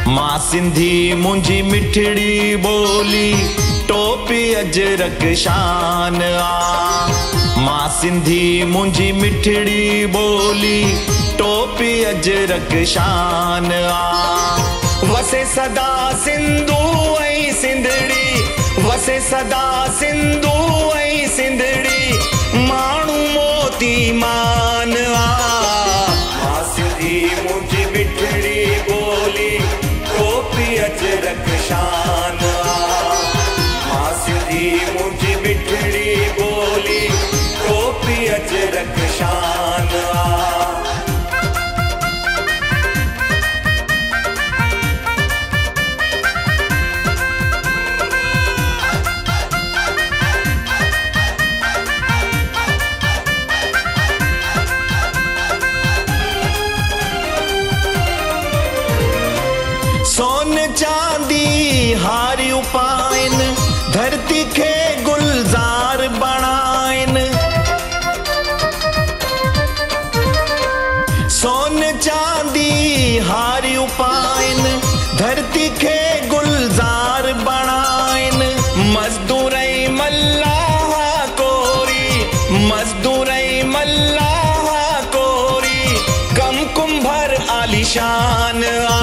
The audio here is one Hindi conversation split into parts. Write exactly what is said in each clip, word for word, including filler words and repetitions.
मां सिंधी मुंहिंजी मिठड़ी बोली टोपी अजरक शान आ। मां सिंधी मुंहिंजी मिठड़ी बोली टोपी अजरक शान आ। वसे सदा सिंधू ऐं सिंधड़ी, वसे सदा सिंधू ऐं सिंधड़ी, माण्हू मोती मान आ। मां सिंधी मुंहिंजी मिठड़ी बोली टोपी अजरक शान आ। मां सिंधी मुंहिंजी मिठड़ी बोली टोपी अजरक शान आ। सोन चांदी हारियूं पाइन, धरती खे गुलजार बणाइन। सोन चांदी हारियूं पाइन, धरती खे गुलजार बणाइन। मजदूर मल्लाह कोरी, मजदूर मल्लाह कोरी, कम कुंभर आलिशान आ।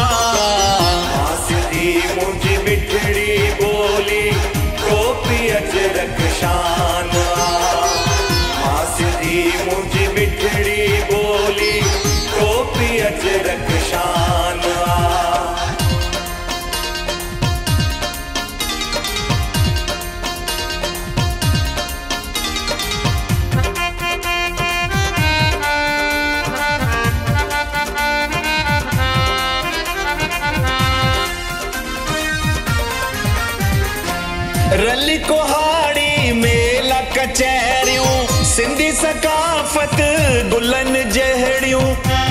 मुंहिंजी मिठड़ी बोली टोपी अजरक शान आ। मां सिंधी मुंहिंजी मिठड़ी बोली टोपी अजरक शान आ। रली कुहाड़ी मेला कचहरियूं, सिंधी सकाफ़त गुलन जहड़ियूं।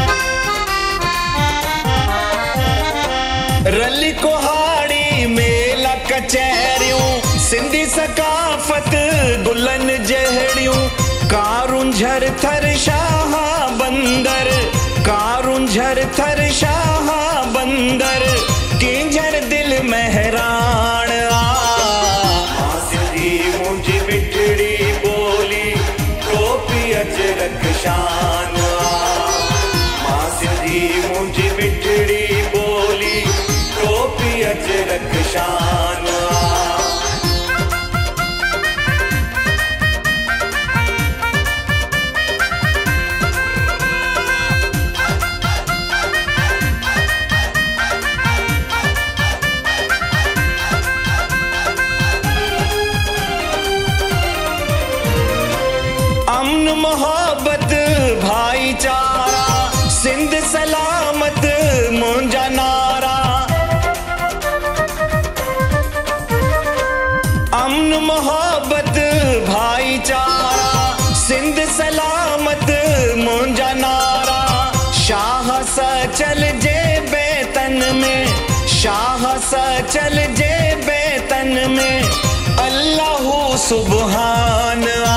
रली कुहाड़ी मेला कचहरियूं, सिंधी सकाफ़त गुलन जहड़ियूं। कारुंझर थर शाह बंदर, कारुंझर थर शाह बंदर, किंझर दिल महरान आ। मुंहिंजी मिठड़ी बोली टोपी अजरक शान आ। मां सिंधी मुंहिंजी मिठड़ी बोली टोपी अजरक शान आ। अमन मोहब्बत भाईचारा, सिंध सलामत मुंहिंजा नारा। अमन मोहब्बत भाईचारा, सिंध सलामत मुंहिंजा नारा। शाह सचल जे बेतन में, शाह सचल जे बेतन में, अल्लाहु सुबहान आ।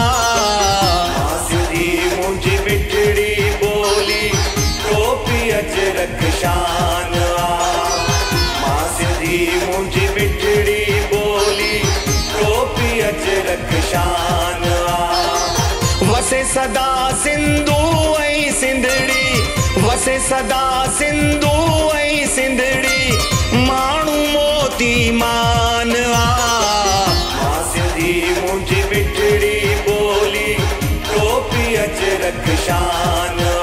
मुंहिंजी मिठड़ी बोली टोपी अजरक शान आ। मां सिंधी मुंहिंजी मिठड़ी बोली टोपी अजरक शान आ। वसे सदा सिंधू ऐं सिंधड़ी, वसे सदा सिंधू ऐं सिंधड़ी, माण्हू मोती मान आ। मां सिंधी मुंहिंजी मिठड़ी बोली टोपी अजरक शान।